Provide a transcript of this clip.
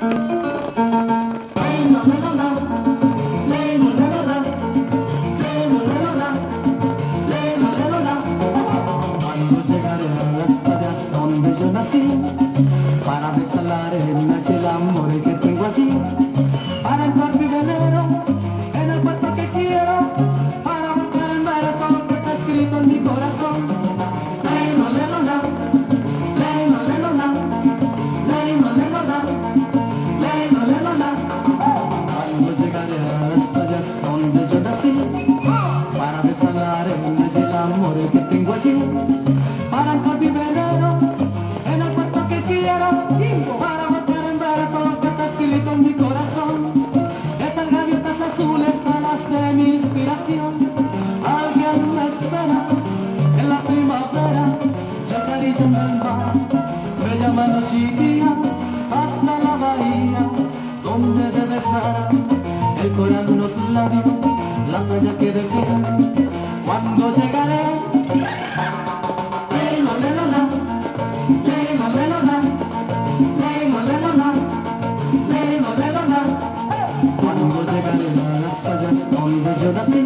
Para besar la arena y el amor que tengo aquí, para entrar mi velero en el puerto que quiero, para buscar en verso lo que está escrito en mi corazón. Leno, leno, la, leno, leno, la, leno, leno, la, leno, leno, la. Cuando llegaré hasta allá donde yo nací, para besar la arena y el amor que tengo aquí, para entrar mi velero en el puerto que quiero, para buscar en verso lo que está escrito en mi corazón. Esas gaviotas azules alas de mi inspiración, alguien me espera en la primavera, yo acaricio en el mar, me llaman chiquilla hasta la bahía, donde de besar el coral unos labios, la playa que desea. Cuando llegaré, cuando llegaré a las playas donde yo nací,